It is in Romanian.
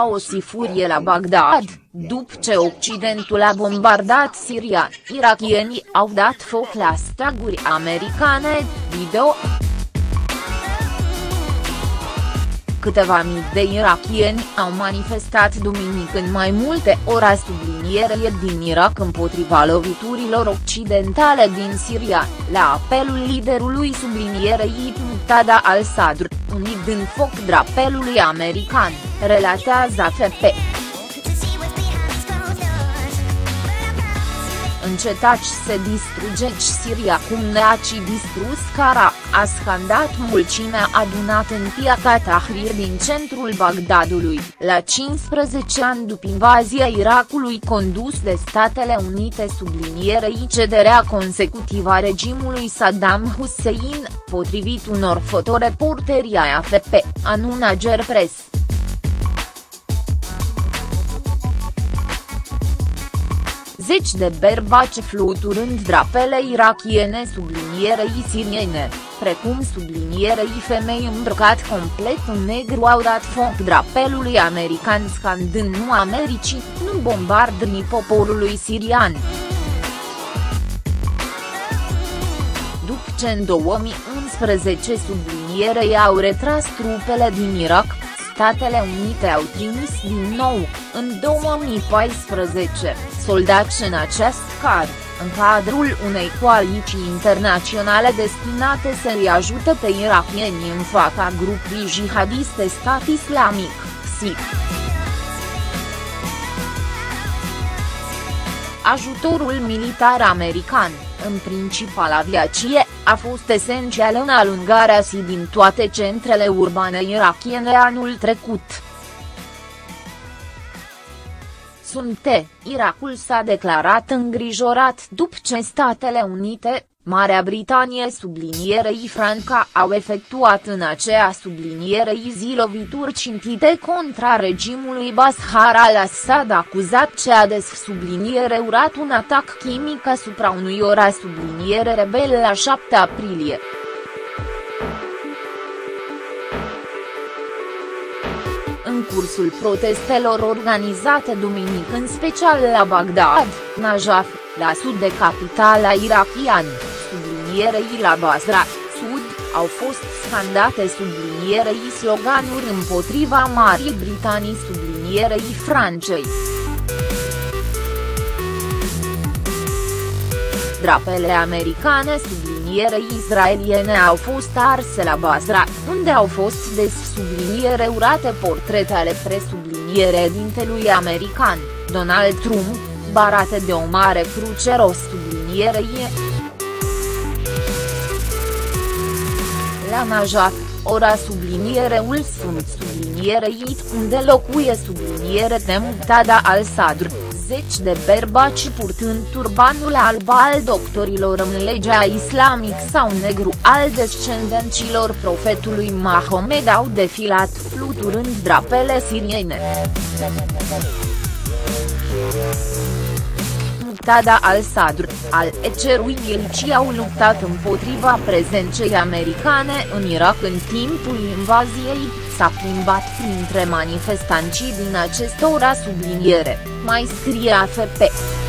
haos și furie la Bagdad, după ce Occidentul a bombardat Siria, irakienii au dat foc la steaguri americane, video. Câteva mii de irakieni au manifestat duminică în mai multe ore subliniere din Irak împotriva loviturilor occidentale din Siria, la apelul liderului sublinierei Muqtada al-Sadr, unit în foc drapelului american, relatează AFP. Încetați să distrugeți Siria cum ne-ați distrus Cara, a scandat mulțimea adunată în piața Tahrir din centrul Bagdadului, la 15 ani după invazia Irakului condus de Statele Unite sublinierei cederea consecutivă a regimului Saddam Hussein, potrivit unor fotoreporteri ai AFP, anunță Ager Press. Zeci de bărbați fluturând drapele irakiene sublinierei siriene, precum sublinierei femei îmbrăcat complet în negru au dat foc drapelului american scandând nu Americii, nu bombardării poporului sirian. După ce în 2011 sublinierei au retras trupele din Irak, Statele Unite au trimis din nou, în 2014, soldați în acest car, în cadrul unei coaliții internaționale destinate să-i ajute pe irakieni în fața grupului jihadiste Stat Islamic, SIC. Ajutorul militar american, în principal aviație, a fost esențial în alungarea SIC din toate centrele urbane irakiene anul trecut. Irakul s-a declarat îngrijorat după ce Statele Unite, Marea Britanie sublinierei Franța au efectuat în aceea sublinierei zi lovituri țintite contra regimului Bashar al-Assad acuzat ce a subliniere urat un atac chimic asupra unui ora subliniere rebel la 7 aprilie. În cursul protestelor organizate duminică în special la Bagdad, Najaf, la sud de capitala irakiană, sublinierei la Basra, sud, au fost scandate sublinierei sloganuri împotriva Marii Britanii sublinierei Franței. Drapele americane sublinierei israeliene au fost arse la Basra, unde au fost subliniere urate portrete ale presubliniere dintelui american, Donald Trump, barate de o mare cruce ros sublinierei. La Najaf, ora subliniereul sunt sublinierei unde locuie subliniere de Muqtada al-Sadr, zeci de bărbați purtând turbanul alb al doctorilor în legea islamic sau negru al descendenților profetului Mahomed au defilat fluturând drapele siriene. Muqtada al-Sadr, al-Ecerui Gilci au luptat împotriva prezenței americane în Irak în timpul invaziei, s-a plimbat printre manifestanții din acest ora subliniere, mai scrie AFP.